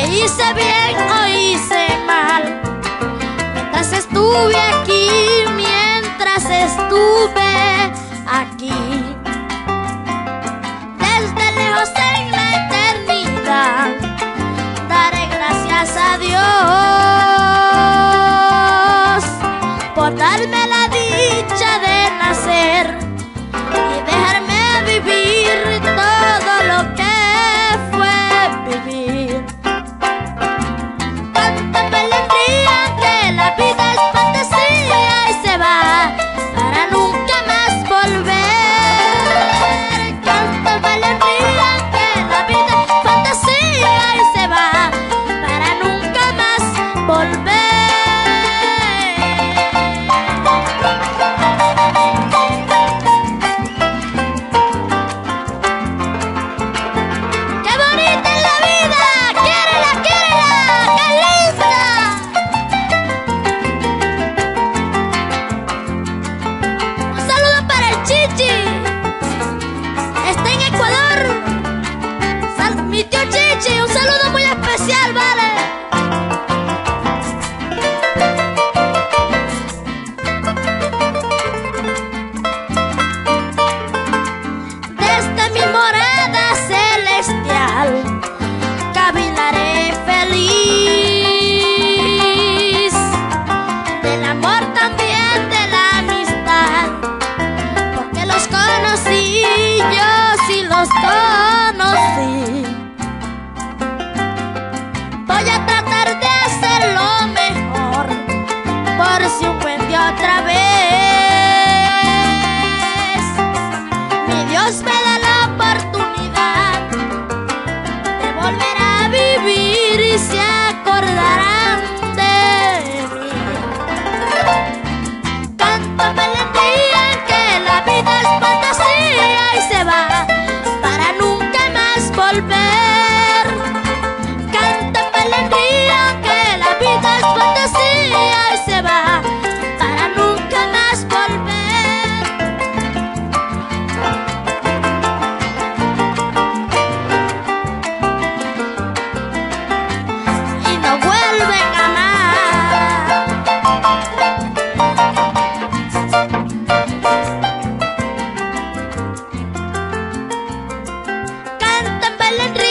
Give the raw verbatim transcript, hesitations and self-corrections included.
hice bien o hice mal. Mientras estuve aquí, mientras estuve aquí, desde lejos en la eternidad, daré gracias a Dios por darme la dicha de nacer y dejarme vivir todo lo que fue vivir. Tanta alegría que la vida es fantasía y se va para nunca más volver. Tanta alegría que la vida es fantasía y se va para nunca más volver. Un saludo muy especial, ¿vale? Desde mi morada celestial cavilaré feliz del amor, también de la amistad, porque los conocí, yo sí los conocí. Voy a tratar de hacerlo mejor, por si un buen día otra vez mi Dios me da la oportunidad de volver a vivir y se acordarán de mí. Tanto me le digan que la vida es fantasía y se va para nunca más volver. Que la vida es fantasía y se va para nunca más volver. Y no vuelven a amar. Cantan, bailan,